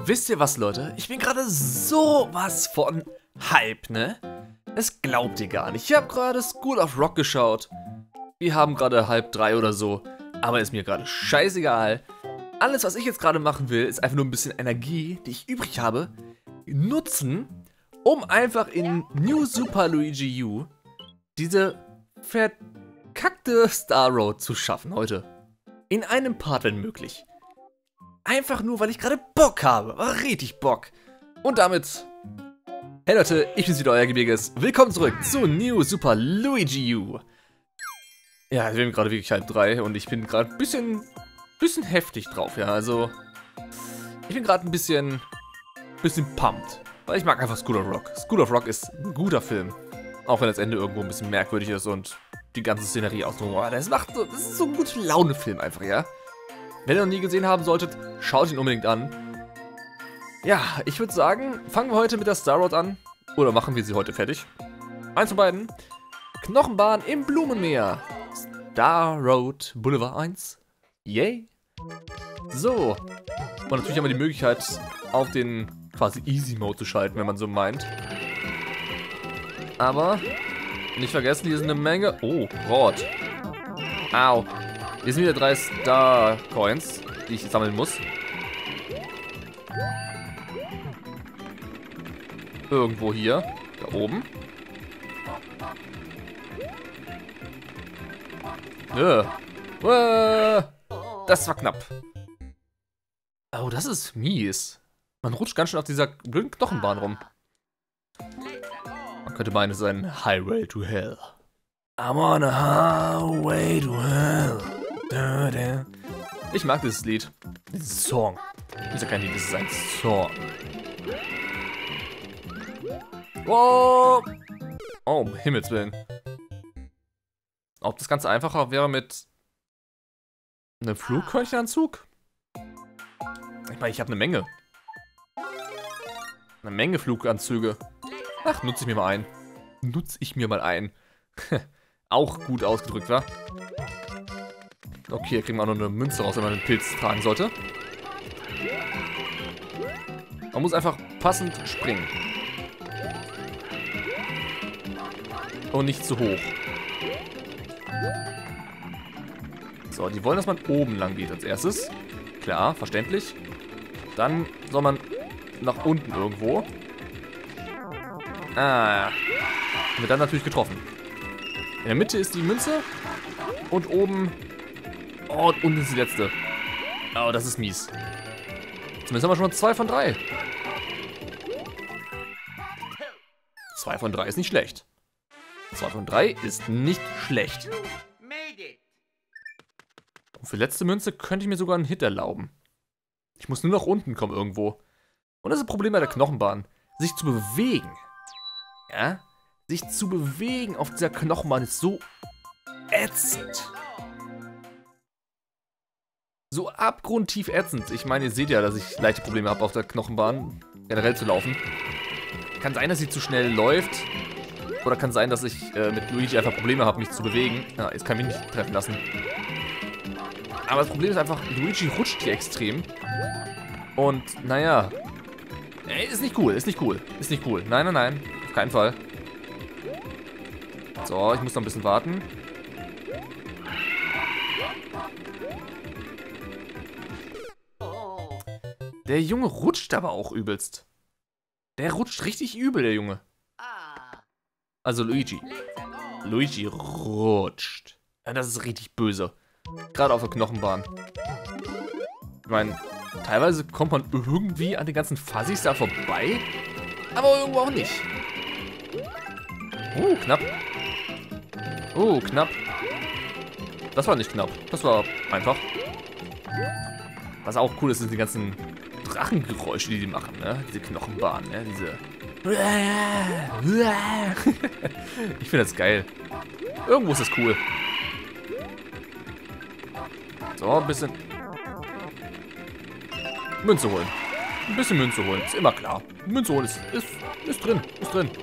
Wisst ihr was, Leute? Ich bin gerade sowas von Hype, ne? Das glaubt ihr gar nicht. Ich habe gerade School of Rock geschaut. Wir haben gerade 2:30 oder so. Aber ist mir gerade scheißegal. Alles, was ich jetzt gerade machen will, ist einfach nur ein bisschen Energie, die ich übrig habe, nutzen, um einfach in New Super Luigi U diese verkackte Star Road zu schaffen heute. In einem Part, wenn möglich. Einfach nur, weil ich gerade Bock habe. Richtig Bock. Und damit, hey Leute, ich bin's wieder, euer Gebirges. Willkommen zurück zu New Super Luigi U. Ja, wir haben gerade wirklich 2:30 und ich bin gerade ein bisschen heftig drauf, ja. Also, ich bin gerade ein bisschen pumped. Weil ich mag einfach School of Rock. School of Rock ist ein guter Film. Auch wenn das Ende irgendwo ein bisschen merkwürdig ist und die ganze Szenerie außenrum. Aber das ist so ein gute Laune-Film einfach, ja. Wenn ihr noch nie gesehen haben solltet, schaut ihn unbedingt an. Ja, ich würde sagen, fangen wir heute mit der Star Road an. Oder machen wir sie heute fertig. Eins von beiden. Knochenbahn im Blumenmeer. Star Road Boulevard 1. Yay. So. Und natürlich haben wir die Möglichkeit, auf den quasi Easy Mode zu schalten, wenn man so meint. Aber nicht vergessen, hier sind eine Menge... Oh, Rot. Au. Hier sind wieder 3 Star Coins, die ich sammeln muss. Irgendwo hier. Da oben. Das war knapp. Oh, das ist mies. Man rutscht ganz schön auf dieser blöden Knochenbahn rum. Man könnte meinen, es ist ein Highway to Hell. I'm on a highway to hell. Da, da. Ich mag dieses Lied. Diesen Song. Das ist ja kein Lied, das ist ein Song. Wow. Oh, um Himmels Willen. Ob das Ganze einfacher wäre mit einem Flugkörnchenanzug? Ich meine, ich habe eine Menge. Eine Menge Fluganzüge. Ach, nutze ich mir mal ein. Nutze ich mir mal ein. Auch gut ausgedrückt, wa? Okay, hier kriegen wir auch noch eine Münze raus, wenn man einen Pilz tragen sollte. Man muss einfach passend springen. Und nicht zu hoch. So, die wollen, dass man oben lang geht als erstes. Klar, verständlich. Dann soll man nach unten irgendwo. Ah. Wird dann natürlich getroffen. In der Mitte ist die Münze. Und oben... Oh, und unten ist die letzte. Oh, das ist mies. Zumindest haben wir schon mal 2 von 3. 2 von 3 ist nicht schlecht. 2 von 3 ist nicht schlecht. Und für letzte Münze könnte ich mir sogar einen Hit erlauben. Ich muss nur nach unten kommen irgendwo. Und das ist das Problem bei der Knochenbahn. Sich zu bewegen. Ja? Sich zu bewegen auf dieser Knochenbahn ist so ätzend. So abgrundtief ätzend. Ich meine, ihr seht ja, dass ich leichte Probleme habe, auf der Knochenbahn generell zu laufen. Kann sein, dass sie zu schnell läuft. Oder kann sein, dass ich mit Luigi einfach Probleme habe, mich zu bewegen. Ja, jetzt kann ich mich nicht treffen lassen. Aber das Problem ist einfach, Luigi rutscht hier extrem. Und, naja. Ist nicht cool, ist nicht cool. Ist nicht cool. Nein, nein, nein. Auf keinen Fall. So, ich muss noch ein bisschen warten. Der Junge rutscht aber auch übelst. Der rutscht richtig übel, der Junge. Also Luigi. Luigi rutscht. Ja, das ist richtig böse. Gerade auf der Knochenbahn. Ich meine, teilweise kommt man irgendwie an den ganzen Fuzzies da vorbei. Aber irgendwo auch nicht. Knapp. Knapp. Das war nicht knapp. Das war einfach. Was auch cool ist, sind die ganzen Drachengeräusche, die machen, ne? Diese Knochenbahn, ne? Diese... Ich finde das geil. Irgendwo ist das cool. So, ein bisschen... Münze holen. Ein bisschen Münze holen, ist immer klar. Münze holen ist drin, ist drin.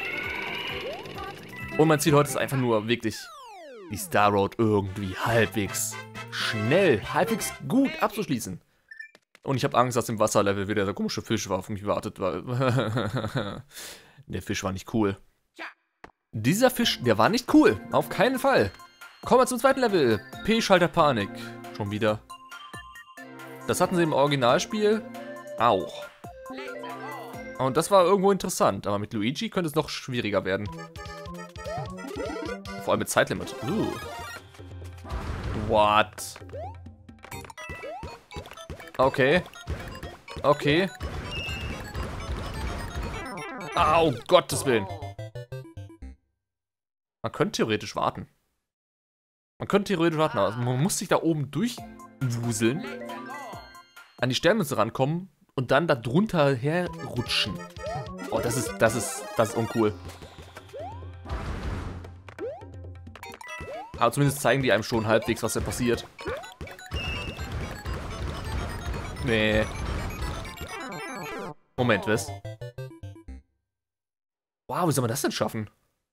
Und mein Ziel heute ist einfach nur wirklich die Star Road irgendwie halbwegs schnell, halbwegs gut abzuschließen. Und ich habe Angst, dass im Wasserlevel wieder der komische Fisch war, auf mich wartet, weil der Fisch war nicht cool. Dieser Fisch, der war nicht cool. Auf keinen Fall. Kommen wir zum zweiten Level. P-Schalter Panik. Schon wieder. Das hatten sie im Originalspiel auch. Und das war irgendwo interessant. Aber mit Luigi könnte es noch schwieriger werden. Vor allem mit Zeitlimit. What? Okay. Okay. Au, Gottes Willen. Man könnte theoretisch warten. Aber man muss sich da oben durchwuseln, an die Sternmünze rankommen und dann da drunter herrutschen. Oh, das ist uncool. Aber zumindest zeigen die einem schon halbwegs, was da passiert. Nee. Moment, was? Wow, wie soll man das denn schaffen?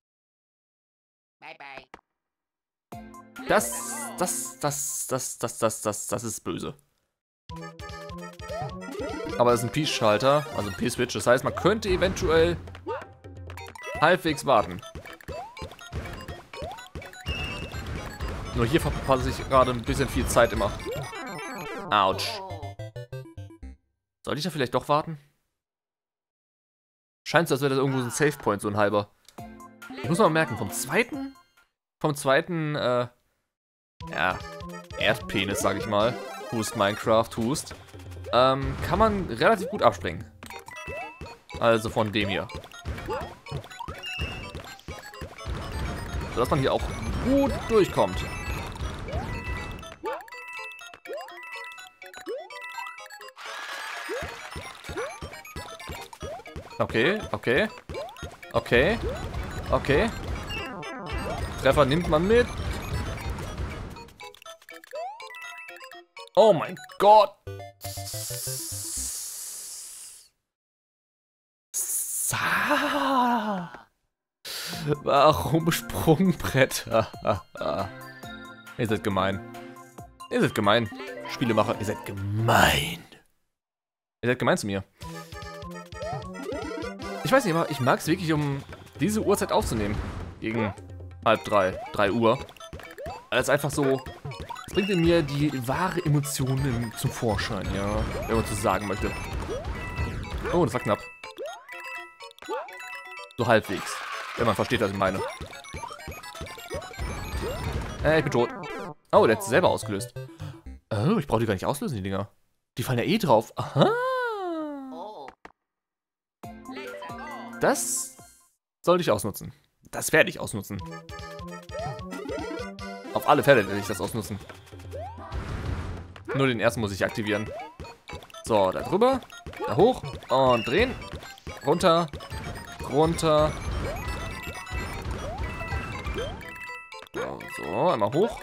Das ist böse. Aber es ist ein P-Schalter, also ein P-Switch. Das heißt, man könnte eventuell halbwegs warten. Nur hier verpasse ich gerade ein bisschen viel Zeit immer. Autsch. Sollte ich da vielleicht doch warten? Scheint so, als wäre das irgendwo so ein Save Point, so ein halber. Ich muss mal merken, vom zweiten, ja, Erdpenis, sag ich mal. Hust Minecraft, Hust. Kann man relativ gut abspringen. Also von dem hier. Sodass man hier auch gut durchkommt. Okay, okay. Okay. Okay. Treffer nimmt man mit. Oh mein Gott. Warum Sprungbretter? Ihr seid gemein. Ihr seid gemein. Spielemacher, ihr seid gemein. Ihr seid gemein zu mir. Ich weiß nicht, aber ich mag es wirklich, um diese Uhrzeit aufzunehmen. Gegen 3 Uhr. Weil es einfach so... Es bringt in mir die wahre Emotionen zum Vorschein, ja. Wenn man so sagen möchte. Oh, das war knapp. So halbwegs. Wenn man versteht, was ich meine. Ich bin tot. Oh, der hat sich selber ausgelöst. Oh, ich brauche die gar nicht auslösen, die Dinger. Die fallen ja eh drauf. Aha. Das sollte ich ausnutzen. Das werde ich ausnutzen. Auf alle Fälle werde ich das ausnutzen. Nur den ersten muss ich aktivieren. So, da drüber. Da hoch. Und drehen. Runter. Runter. So, einmal hoch.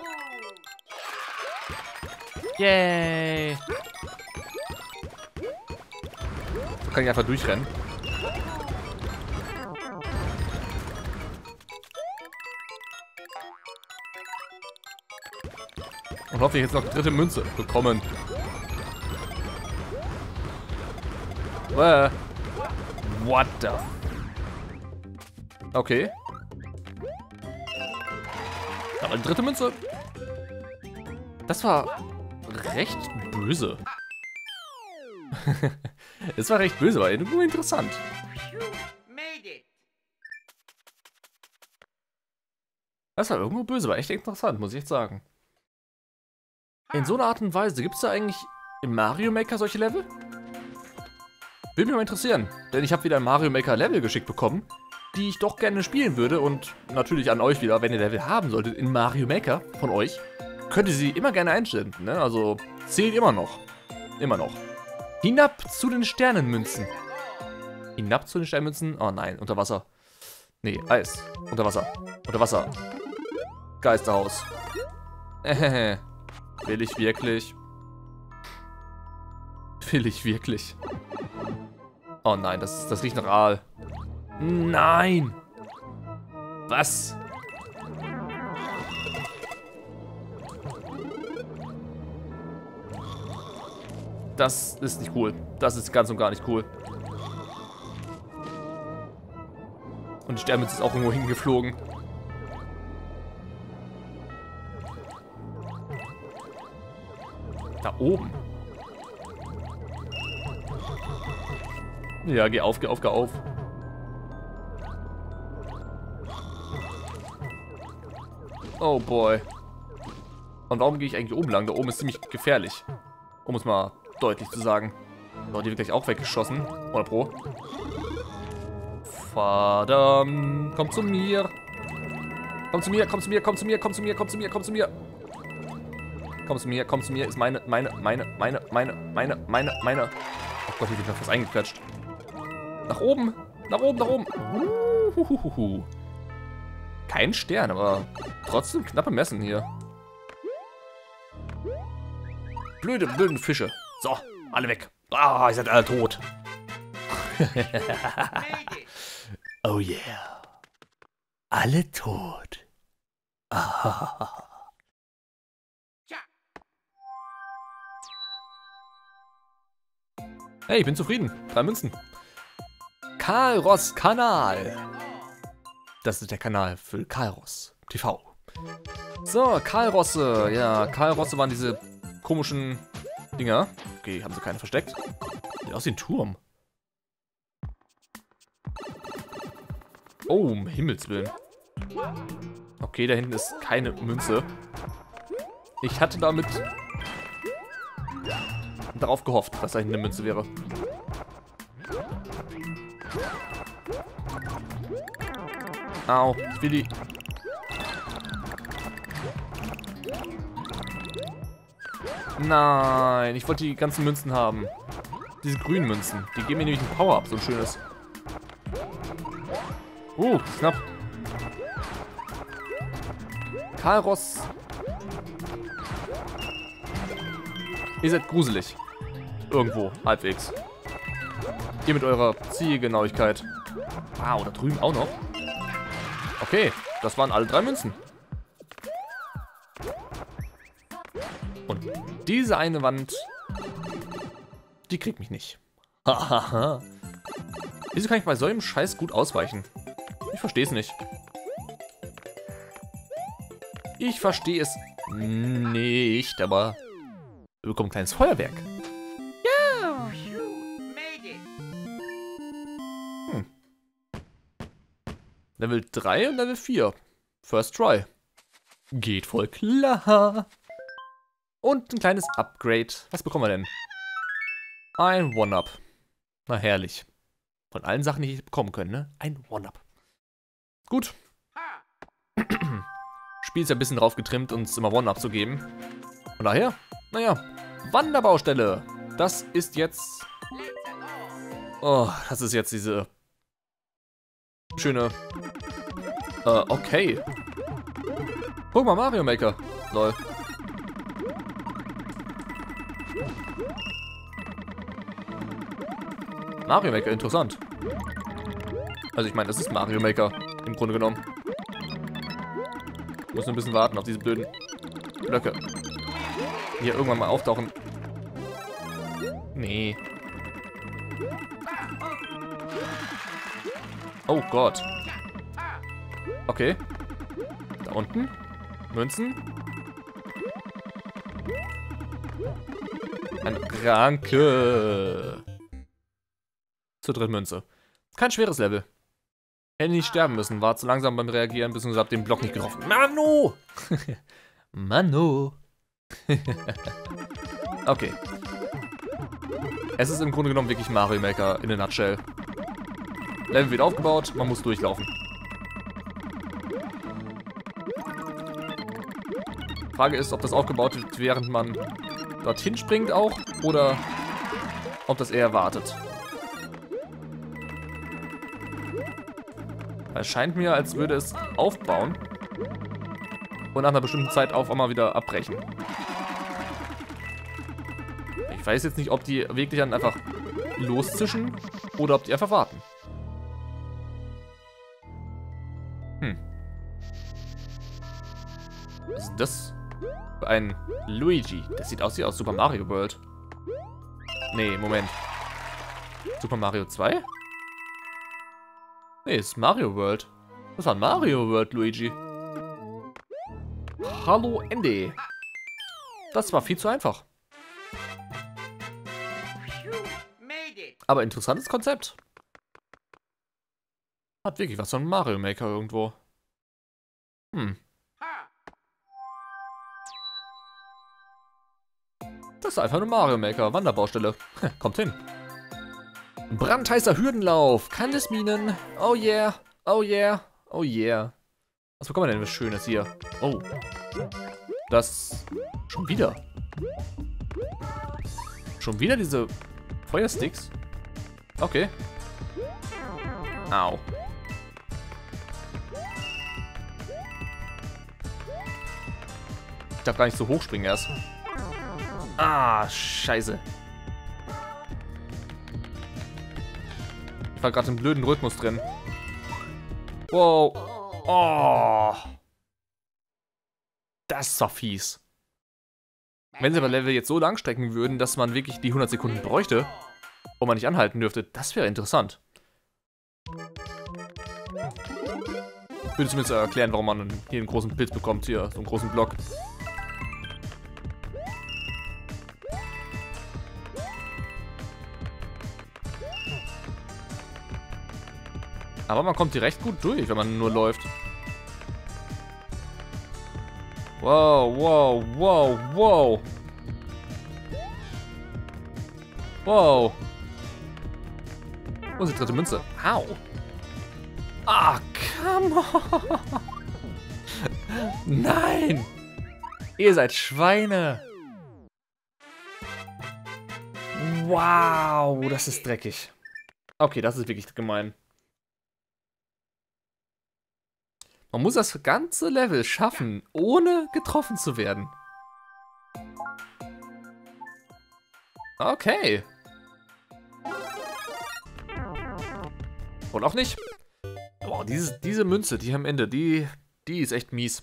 Yay. So kann ich einfach durchrennen. Und hoffe, ich jetzt noch die dritte Münze bekommen. What the? Okay. Aber die dritte Münze. Das war recht böse. Es war recht böse, aber irgendwie interessant. Das war irgendwo böse, aber echt interessant, muss ich echt sagen. In so einer Art und Weise, gibt es da eigentlich im Mario Maker solche Level? Würde mich mal interessieren, denn ich habe wieder ein Mario Maker Level geschickt bekommen, die ich doch gerne spielen würde und natürlich an euch wieder, wenn ihr Level haben solltet in Mario Maker von euch, könnt ihr sie immer gerne einstellen, ne? Also zählt immer noch. Immer noch. Hinab zu den Sternenmünzen. Hinab zu den Sternenmünzen? Oh nein, unter Wasser. Nee, Eis. Unter Wasser. Unter Wasser. Geisterhaus. Will ich wirklich? Will ich wirklich? Oh nein, das riecht nach Aal. Nein! Was? Das ist nicht cool. Das ist ganz und gar nicht cool. Und die Sternmünze ist auch irgendwo hingeflogen. Da oben. Ja, geh auf, geh auf, geh auf. Oh boy. Und warum gehe ich eigentlich oben lang? Da oben ist ziemlich gefährlich. Um es mal deutlich zu sagen. So, die wird gleich auch weggeschossen. 100 Pro. Verdammt. Komm zu mir. Komm zu mir, komm zu mir, komm zu mir, komm zu mir, komm zu mir, komm zu mir. Komm zu mir, komm zu mir. Ist meine. Oh Gott, hier wird noch was eingeklatscht. Nach oben. Nach oben, nach oben. Kein Stern, aber trotzdem knappe Messen hier. Blöde Fische. So, alle weg. Ah, ihr seid alle tot. Oh yeah. Alle tot. Ah. Hey, ich bin zufrieden. 3 Münzen. Karl-Ross Kanal. Das ist der Kanal für Karl-Ross TV. So, Karl-Rosse. Ja, Karl-Rosse waren diese komischen Dinger. Okay, haben sie keine versteckt. Sieht aus wie ein Turm. Oh, um Himmels Willen. Okay, da hinten ist keine Münze. Ich hatte damit darauf gehofft, dass da hinten eine Münze wäre. Au, ich will die... Nein, ich wollte die ganzen Münzen haben. Diese grünen Münzen. Die geben mir nämlich ein Power-Up, so ein schönes. Knapp. Karl-Ross. Ihr seid gruselig. Irgendwo, halbwegs. Ihr mit eurer Zielgenauigkeit. Wow, da drüben auch noch. Okay, das waren alle 3 Münzen. Und diese eine Wand, die kriegt mich nicht. Hahaha. Wieso kann ich bei so einem Scheiß gut ausweichen? Ich verstehe es nicht. Ich verstehe es nicht, aber wir bekommen ein kleines Feuerwerk. Ja! Level 3 und Level 4. First try. Geht voll klar. Und ein kleines Upgrade. Was bekommen wir denn? Ein One-Up. Na herrlich. Von allen Sachen, die ich bekommen können, ne? Ein One-Up. Gut. Spiel ist ja ein bisschen drauf getrimmt, uns immer One-Up zu geben. Von daher, naja, Wanderbaustelle. Das ist jetzt... Oh, das ist jetzt diese... schöne... okay. Guck mal, Mario Maker. Lol. Mario Maker, interessant. Also ich meine, das ist Mario Maker, im Grunde genommen. Ich muss ein bisschen warten auf diese blöden Blöcke. Die hier irgendwann mal auftauchen. Nee. Oh Gott. Okay. Da unten. Münzen. Eine Ranke. Zur dritten Münze. Kein schweres Level. Hätte nicht sterben müssen, war zu langsam beim Reagieren, beziehungsweise hab den Block nicht getroffen. Mano! Mano! Okay. Es ist im Grunde genommen wirklich Mario Maker in a nutshell. Level wird aufgebaut, man muss durchlaufen. Frage ist, ob das aufgebaut wird, während man dorthin springt auch, oder ob das eher wartet. Es scheint mir, als würde es aufbauen und nach einer bestimmten Zeit auf einmal wieder abbrechen. Ich weiß jetzt nicht, ob die wirklich dann einfach loszischen oder ob die einfach warten. Was ist das für ein Luigi? Das sieht aus wie aus Super Mario World. Nee, Moment. Super Mario 2? Nee, es ist Mario World. Das war Mario World, Luigi. Hallo, Andy. Das war viel zu einfach. Aber interessantes Konzept. Hat wirklich was von Mario Maker irgendwo. Das ist einfach eine Mario Maker Wanderbaustelle. Kommt hin. Brandheißer Hürdenlauf. Kandisminen. Oh yeah. Oh yeah. Oh yeah. Was bekommen wir denn was Schönes hier? Oh. Das. Schon wieder. Schon wieder diese Feuersticks? Okay. Au. Ich darf gar nicht so hoch springen erst. Ah, scheiße. Ich war gerade im blöden Rhythmus drin. Wow. Oh. Das war fies. Wenn sie aber Level jetzt so lang strecken würden, dass man wirklich die 100 Sekunden bräuchte, wo man nicht anhalten dürfte, das wäre interessant. Würde zumindest erklären, warum man hier einen großen Pilz bekommt, hier, so einen großen Block. Aber man kommt hier recht gut durch, wenn man nur läuft. Wow, wow, wow, wow. Wow. Wo ist die dritte Münze? Au. Ah, come on. Nein. Ihr seid Schweine. Wow, das ist dreckig. Okay, das ist wirklich gemein. Man muss das ganze Level schaffen, ohne getroffen zu werden. Okay. Und auch nicht. Boah, diese Münze, die am Ende, die ist echt mies.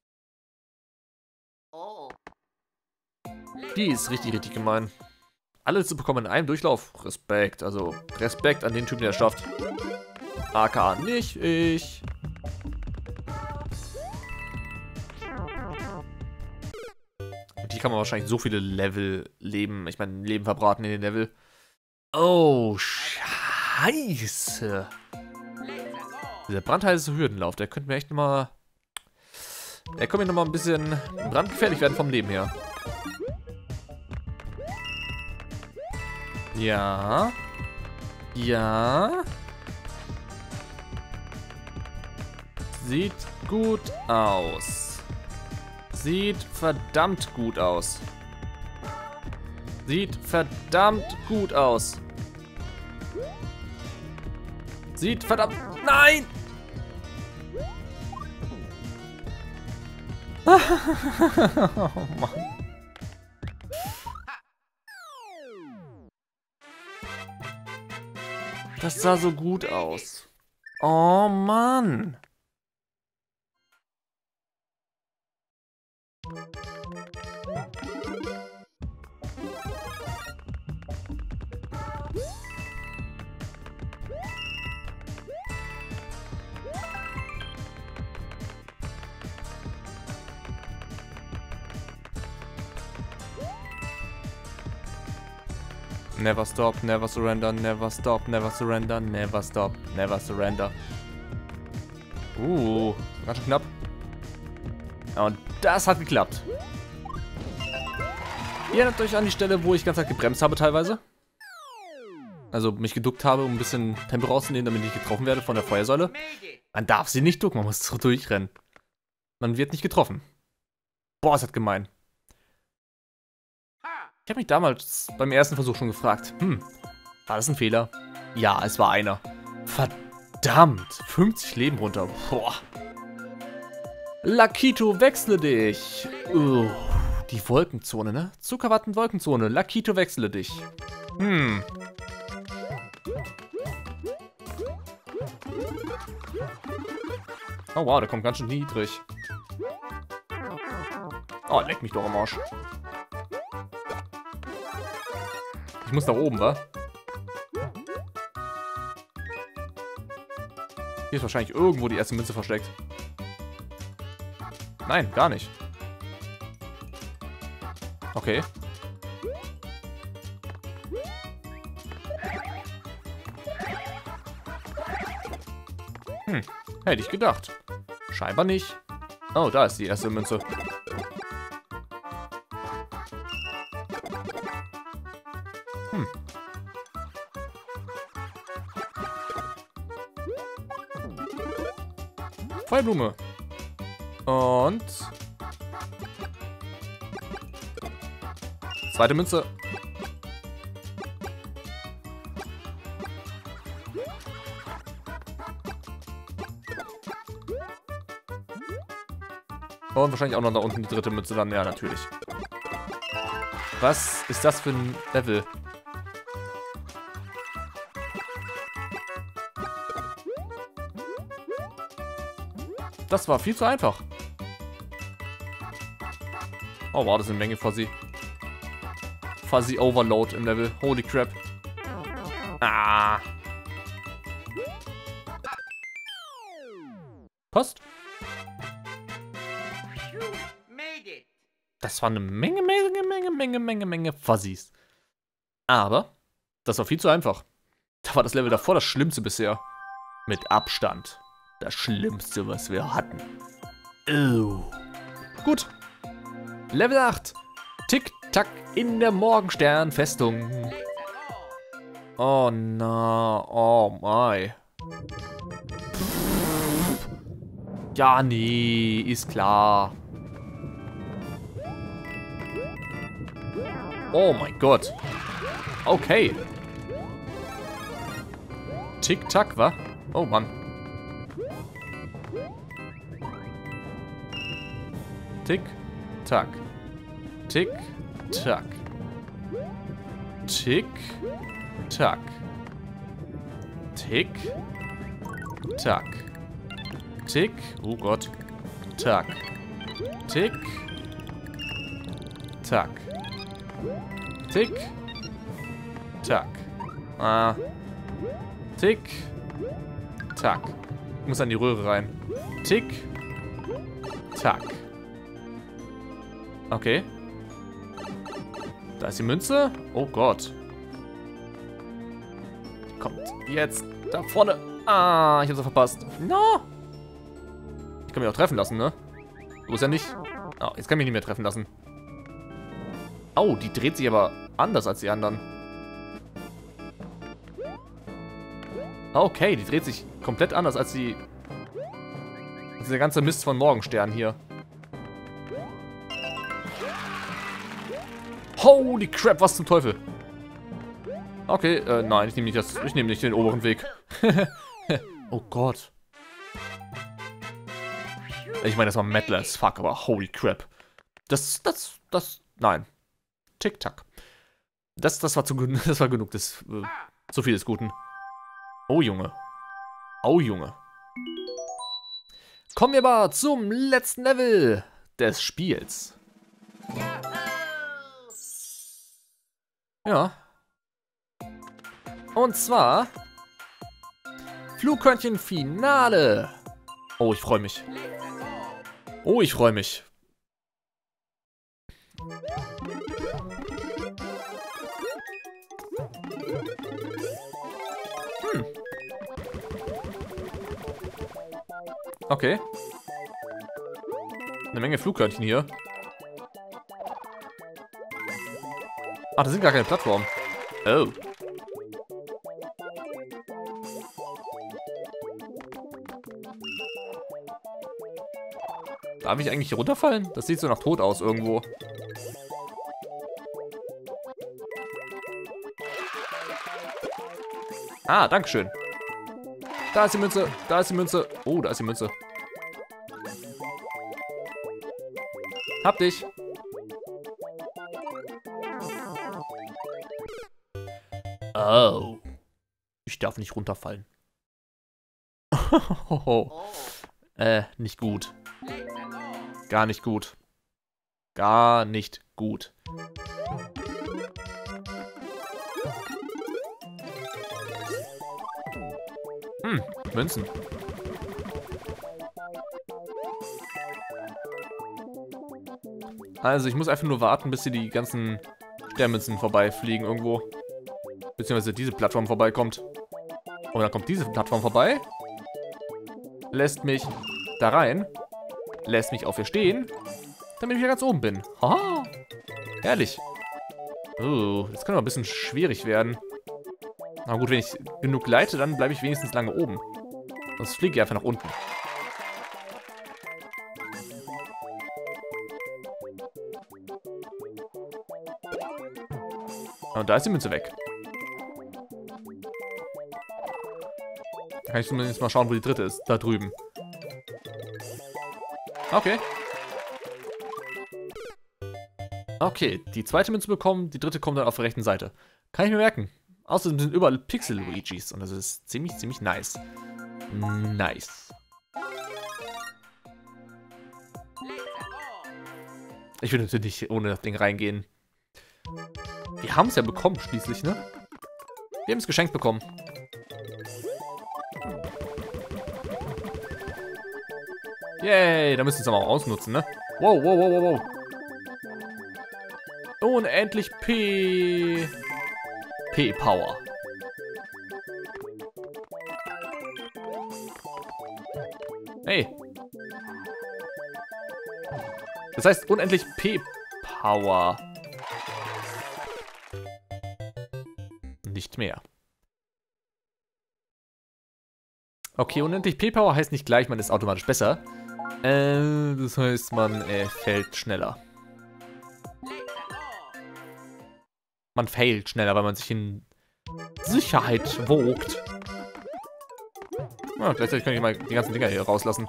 Die ist richtig, richtig gemein. Alles zu bekommen in einem Durchlauf. Respekt, also Respekt an den Typen, der es schafft. AK nicht ich. Und hier kann man wahrscheinlich so viele Level leben. Ich meine, Leben verbraten in den Level. Oh, scheiße. Dieser brandheiße Hürdenlauf, der könnte mir echt nochmal... Der könnte mir nochmal ein bisschen brandgefährlich werden vom Leben her. Ja. Ja. Sieht gut aus. Sieht verdammt gut aus. Sieht verdammt gut aus. Sieht verdammt... Nein! Oh Mann. Das sah so gut aus. Oh Mann. Never stop, never surrender, never stop, never surrender, never stop, never surrender. Ganz schön knapp. Und das hat geklappt. Ihr erinnert euch an die Stelle, wo ich die ganze Zeit gebremst habe teilweise? Also mich geduckt habe, um ein bisschen Tempo rauszunehmen, damit ich nicht getroffen werde von der Feuersäule. Man darf sie nicht ducken, man muss so durchrennen. Man wird nicht getroffen. Boah, ist das gemein. Ich habe mich damals beim ersten Versuch schon gefragt, war das ein Fehler? Ja, es war einer. Verdammt, 50 Leben runter. Boah. Lakito, wechsle dich. Die Wolkenzone, ne? Zuckerwatten-Wolkenzone. Lakito, wechsle dich. Oh wow, der kommt ganz schön niedrig. Oh, leck mich doch am Arsch. Ich muss nach oben, wa? Hier ist wahrscheinlich irgendwo die erste Münze versteckt. Nein, gar nicht. Okay. Hätte ich gedacht. Scheinbar nicht. Oh, da ist die erste Münze. Feuerblume. Und... zweite Münze. Und wahrscheinlich auch noch da unten die dritte Münze dann. Ja, natürlich. Was ist das für ein Level? Das war viel zu einfach. Oh, wow, das ist eine Menge Fuzzy. Fuzzy Overload im Level. Holy crap. Ah. Post. Das war eine Menge Fuzzys. Aber das war viel zu einfach. Da war das Level davor das Schlimmste bisher. Mit Abstand. Das Schlimmste, was wir hatten. Gut. Level 8. Tick-Tack in der Morgensternfestung. Oh na, oh my. Ja, nee, ist klar. Oh mein Gott. Okay. Tick-Tack, wa? Oh Mann. Tick-Tack. Tick-Tack. Tick-Tack. Tick-Tack. Tick. Oh Gott. Tack. Tick-Tack. Tick-Tack. Ah. Tick-Tack. Ich muss an die Röhre rein. Tick-Tack. Okay. Da ist die Münze. Oh Gott. Kommt jetzt da vorne. Ah, ich habe sie verpasst. No. Ich kann mich auch treffen lassen, ne? So ist ja nicht. Oh, jetzt kann ich mich nicht mehr treffen lassen. Oh, die dreht sich aber anders als die anderen. Okay, die dreht sich komplett anders als die... als der ganze Mist von Morgenstern hier. Holy crap, was zum Teufel? Okay, nein, ich nehme nicht den oberen Weg. Oh Gott. Ich meine, das war Metal as fuck, aber holy crap. Nein. Tick-Tack. Das war genug zu viel des Guten. Oh Junge. Oh Junge. Kommen wir aber zum letzten Level des Spiels. Ja. Und zwar Flugkörnchen Finale. Oh, ich freue mich. Oh, ich freue mich. Okay. Eine Menge Flugkörnchen hier. Ach, das sind gar keine Plattformen. Oh. Darf ich eigentlich hier runterfallen? Das sieht so nach Tod aus irgendwo. Ah, dankeschön. Da ist die Münze, da ist die Münze. Oh, da ist die Münze. Hab dich. Oh. Ich darf nicht runterfallen. Nicht gut. Gar nicht gut. Gar nicht gut. Münzen. Also ich muss einfach nur warten, bis hier die ganzen Sternmünzen vorbeifliegen irgendwo. Beziehungsweise diese Plattform vorbeikommt. Und dann kommt diese Plattform vorbei. Lässt mich da rein. Lässt mich auf hier stehen. Damit ich wieder ganz oben bin. Haha. Herrlich. Oh, das kann aber ein bisschen schwierig werden. Aber gut, wenn ich genug gleite, dann bleibe ich wenigstens lange oben. Sonst fliege ich einfach nach unten. Und da ist die Münze weg. Da kann ich zumindest mal schauen, wo die dritte ist. Da drüben. Okay. Okay, die zweite Münze bekommen, die dritte kommt dann auf der rechten Seite. Kann ich mir merken. Außerdem sind überall Pixel-Luigis und das ist ziemlich, ziemlich nice. Nice. Ich will natürlich nicht ohne das Ding reingehen. Wir haben es ja bekommen schließlich, ne? Wir haben es geschenkt bekommen. Yay, da müssen wir es aber auch ausnutzen, ne? Wow, wow, wow, wow, wow. Unendlich P-Power. Hey. Das heißt unendlich P-Power. Nicht mehr. Okay, unendlich P-Power heißt nicht gleich, man ist automatisch besser. Das heißt, man fällt schneller. Man failt schneller, weil man sich in Sicherheit wogt. Ah, gleichzeitig kann ich mal die ganzen Dinger hier rauslassen.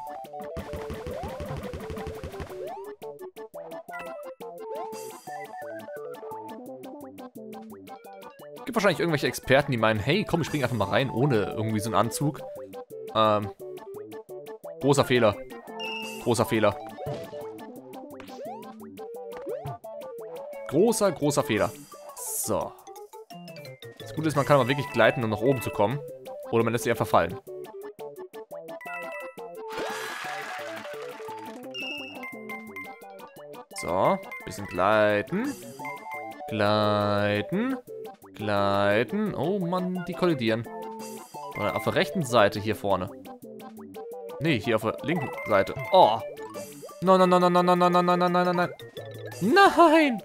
Gibt wahrscheinlich irgendwelche Experten, die meinen, hey, komm, ich spring einfach mal rein, ohne irgendwie so einen Anzug. Großer Fehler. Großer Fehler. Großer, großer Fehler. So. Das Gute ist, man kann aber wirklich gleiten, um nach oben zu kommen. Oder man lässt sich einfach fallen. So. Bisschen gleiten. Gleiten. Gleiten. Oh Mann, die kollidieren. Oder auf der rechten Seite hier vorne. Nee, hier auf der linken Seite. Oh. Nein, nein, nein, nein, nein, nein, nein, nein, nein, nein, nein. Nein!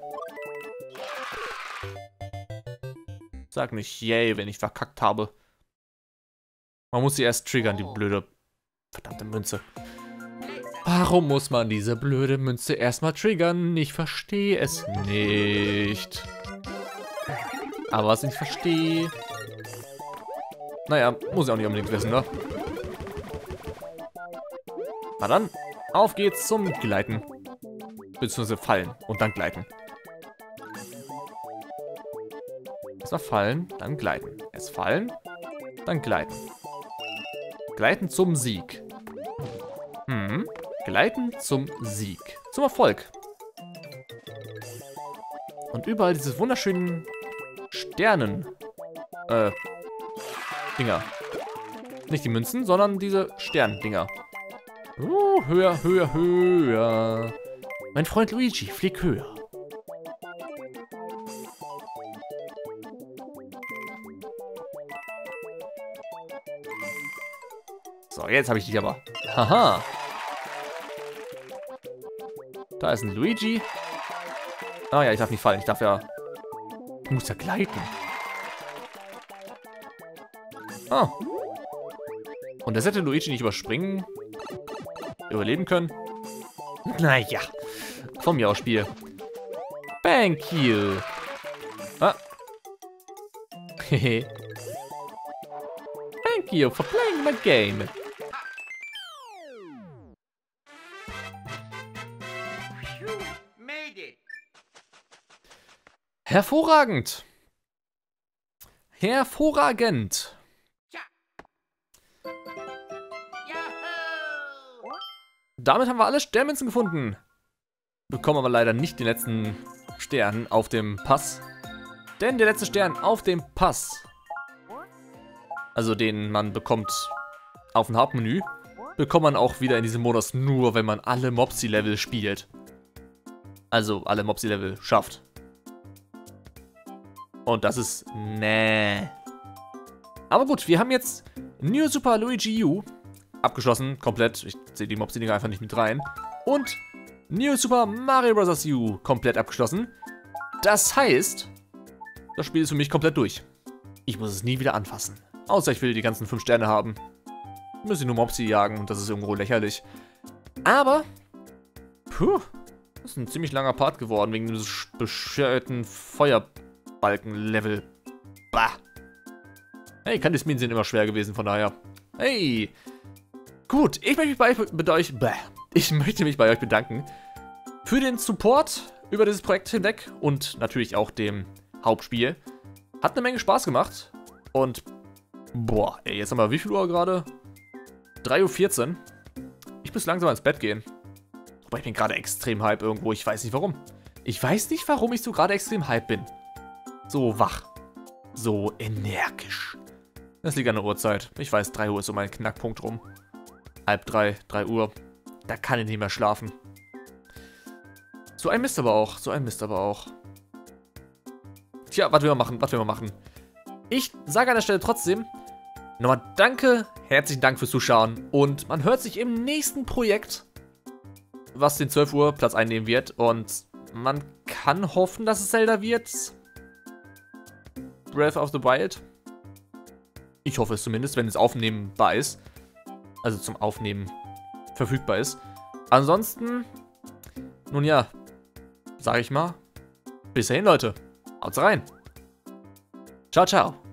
Sag nicht yay, wenn ich verkackt habe. Man muss sie erst triggern, die blöde, verdammte Münze. Warum muss man diese blöde Münze erstmal triggern? Ich verstehe es nicht. Aber was ich nicht verstehe... Naja, muss ich auch nicht unbedingt wissen, ne? Na dann, auf geht's zum Gleiten. Beziehungsweise fallen und dann gleiten. Erstmal fallen, dann gleiten. Erst fallen, dann gleiten. Gleiten zum Sieg. Gleiten zum Sieg. Zum Erfolg. Und überall diese wunderschönen Sternen. Dinger. Nicht die Münzen, sondern diese Sterndinger. Höher, höher, höher. Mein Freund Luigi, flieg höher. So, jetzt habe ich dich aber. Haha. Da ist ein Luigi. Ah ja, ich darf nicht fallen. Ich darf ja... Ich muss ja gleiten. Ah. Und das hätte Luigi nicht überspringen... überleben können. Naja. Von mir aus, Spiel. Thank you. Ah. Hehe. Thank you for playing my game. Hervorragend. Hervorragend. Damit haben wir alle Sternmünzen gefunden. Bekommen aber leider nicht den letzten Stern auf dem Pass. Denn der letzte Stern auf dem Pass, also den man bekommt, auf dem Hauptmenü, bekommt man auch wieder in diesem Modus nur, wenn man alle Mopsy-Level spielt. Also alle Mopsy-Level schafft. Und das ist... nee. Aber gut, wir haben jetzt New Super Luigi U abgeschlossen, komplett. Ich sehe die Mopsy-Dinger einfach nicht mit rein. Und New Super Mario Bros. U komplett abgeschlossen. Das heißt, das Spiel ist für mich komplett durch. Ich muss es nie wieder anfassen. Außer ich will die ganzen 5 Sterne haben. Muss ich nur Mopsy jagen und das ist irgendwo lächerlich. Aber, puh, das ist ein ziemlich langer Part geworden wegen dieses bescheuerten Feuerbalken-Level. Bah. Hey, Candice-Minen sind immer schwer gewesen, von daher. Hey. Gut, ich möchte mich bei euch bedanken für den Support über dieses Projekt hinweg und natürlich auch dem Hauptspiel. Hat eine Menge Spaß gemacht. Und, boah, ey, jetzt haben wir wie viel Uhr gerade? 3:14 Uhr. Ich muss langsam ins Bett gehen. Aber ich bin gerade extrem hype irgendwo. Ich weiß nicht warum. Ich weiß nicht, warum ich so gerade extrem hype bin. So wach. So energisch. Das liegt an der Uhrzeit. Ich weiß, 3 Uhr ist so mein Knackpunkt rum. 2:30, 3 Uhr. Da kann ich nicht mehr schlafen. So ein Mist aber auch. So ein Mist aber auch. Tja, was will man machen? Was will man machen? Ich sage an der Stelle trotzdem nochmal danke, herzlichen Dank fürs Zuschauen. Und man hört sich im nächsten Projekt, was den 12 Uhr Platz einnehmen wird. Und man kann hoffen, dass es Zelda wird. Breath of the Wild. Ich hoffe es zumindest, wenn es aufnehmbar ist. Also zum Aufnehmen verfügbar ist. Ansonsten, nun ja, sage ich mal, bis dahin, Leute. Haut's rein. Ciao, ciao.